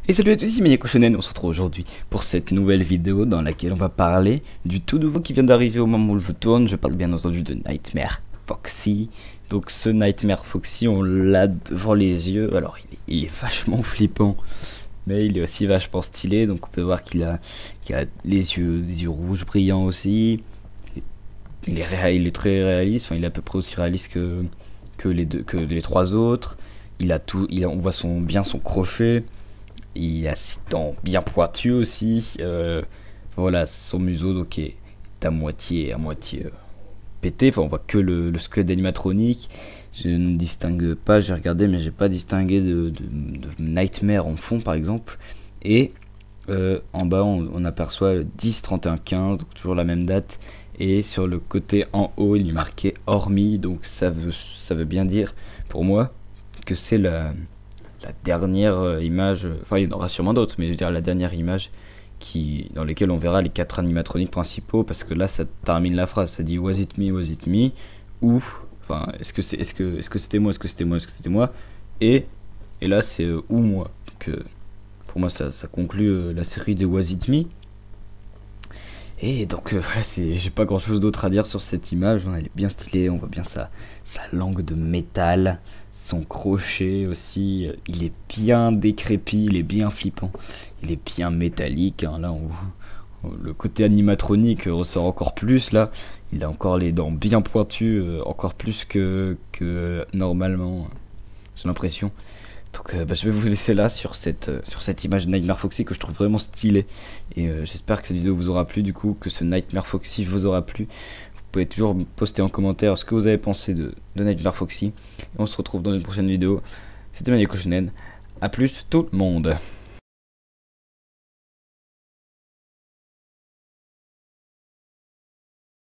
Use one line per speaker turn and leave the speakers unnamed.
Et salut à tous, ici Maniaco Shonen, on se retrouve aujourd'hui pour cette nouvelle vidéo dans laquelle on va parler du tout nouveau qui vient d'arriver au moment où je tourne. Je parle bien entendu de Nightmare Foxy. Donc ce Nightmare Foxy, on l'a devant les yeux. Alors il est vachement flippant, mais il est aussi vachement stylé. Donc on peut voir qu'il a les yeux rouges brillants aussi. Il est très réaliste, enfin il est à peu près aussi réaliste que les trois autres. On voit bien son crochet. Il a ses dents bien pointues aussi. Voilà, son museau donc est à moitié pété. Enfin, on voit que le squelette d'animatronique. Je ne distingue pas, j'ai regardé, mais j'ai pas distingué de Nightmare en fond par exemple. Et en bas, on aperçoit le 10-31-15, donc toujours la même date. Et sur le côté en haut, il est marqué hormis. Donc ça veut bien dire pour moi que c'est la dernière image, enfin il y en aura sûrement d'autres, mais je veux dire la dernière image dans laquelle on verra les 4 animatroniques principaux, parce que là ça termine la phrase, ça dit was it me, ou, enfin est-ce que c'était moi, et là c'est ou moi, donc pour moi ça conclut la série de Was It Me. Et donc voilà, j'ai pas grand chose d'autre à dire sur cette image, hein. Elle est bien stylée, on voit bien sa langue de métal, son crochet aussi, il est bien décrépit, il est bien flippant, il est bien métallique, hein. Là le côté animatronique ressort encore plus, là il a encore les dents bien pointues, encore plus que normalement, j'ai l'impression. Donc je vais vous laisser là sur cette image de Nightmare Foxy que je trouve vraiment stylée. Et j'espère que cette vidéo vous aura plu, du coup, que ce Nightmare Foxy vous aura plu. Vous pouvez toujours poster en commentaire ce que vous avez pensé de Nightmare Foxy. Et on se retrouve dans une prochaine vidéo. C'était Maniaco Shonen. A plus tout le monde.